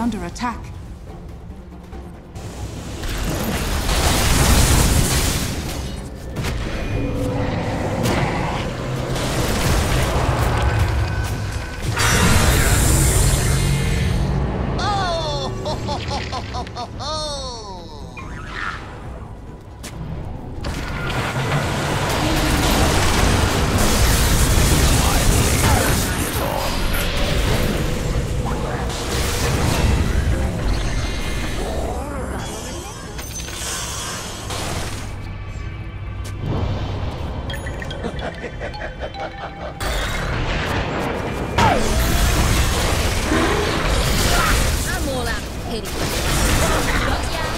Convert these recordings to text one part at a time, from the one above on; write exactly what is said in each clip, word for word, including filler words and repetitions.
under attack. I'm all out of pity. Got ya?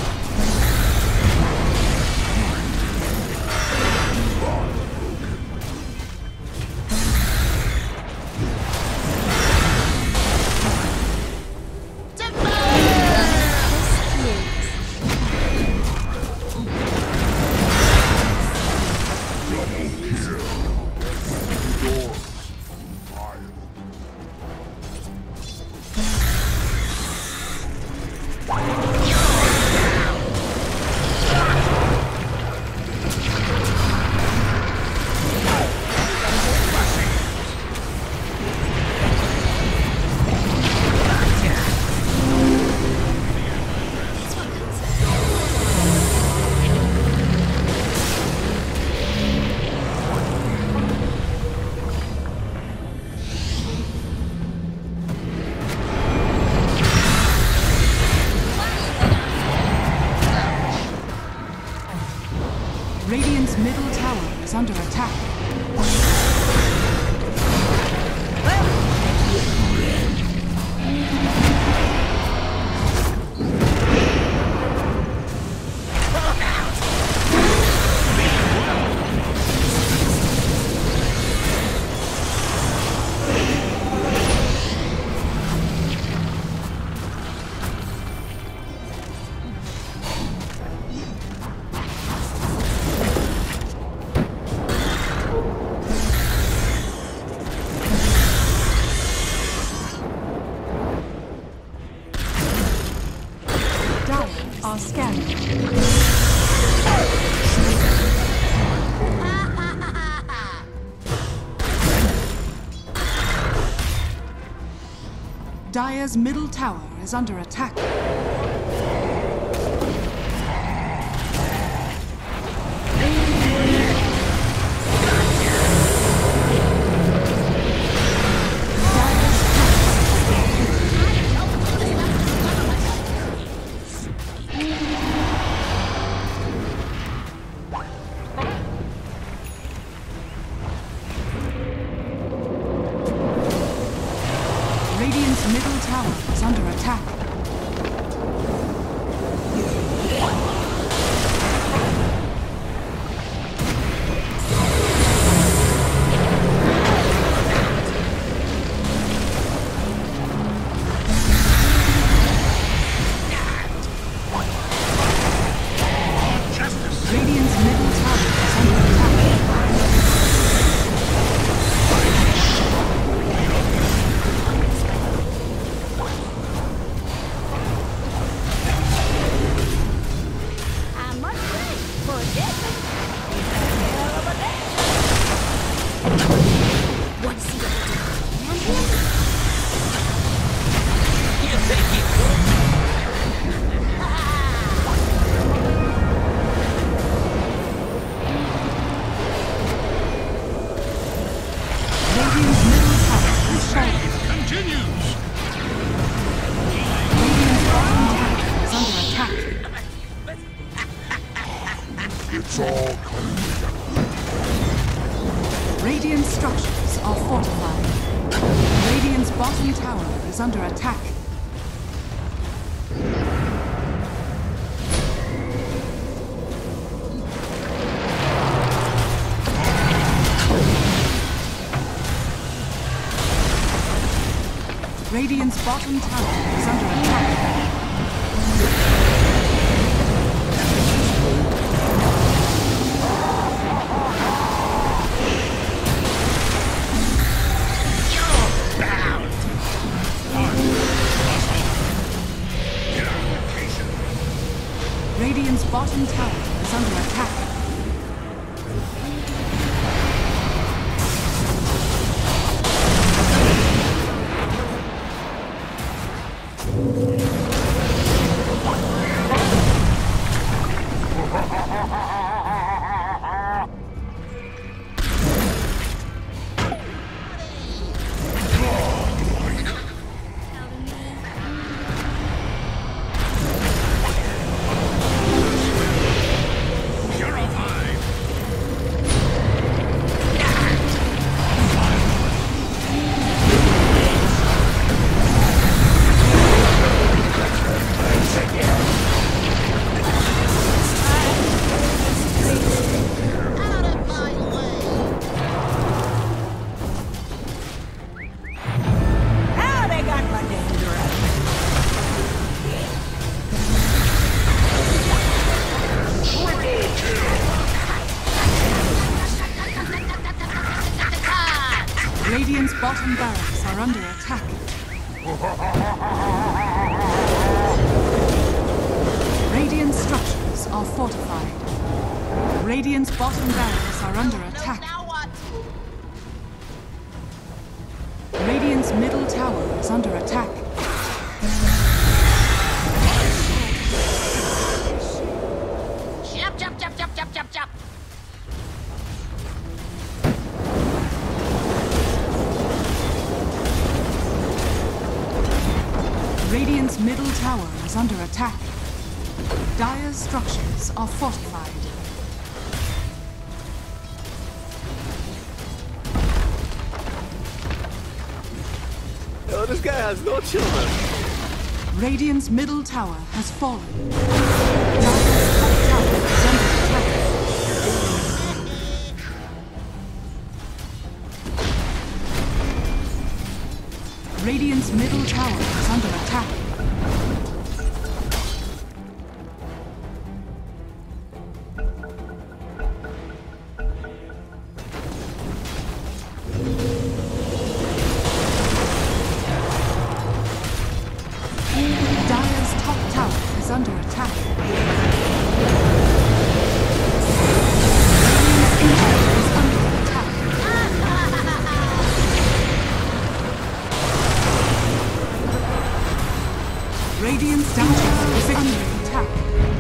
Radiant's middle tower is under attack. Are scanning. Dire's middle tower is under attack. Radiant's middle tower is under attack. Radiant's middle tower is under attack. It's all coming together. Radiant structures are fortified. Radiant's bottom tower is under attack. Radiant's bottom tower is under attack. Radiant's bottom tower is under attack. Radiant's bottom barracks are under attack. Radiant structures are fortified. Radiant's bottom barracks are under attack. Radiant's middle tower is under attack. Jump, jump, jump, jump, jump, jump, jump. Radiant's middle tower is under attack. Dire's structures are fortified. Oh, this guy has no children. Radiant's middle tower has fallen. Dire's top tower is under attack. Radiant's middle tower is under attack. Dire's top tower is under attack. Radiant's tower is under attack. Radiant's down tower is under attack.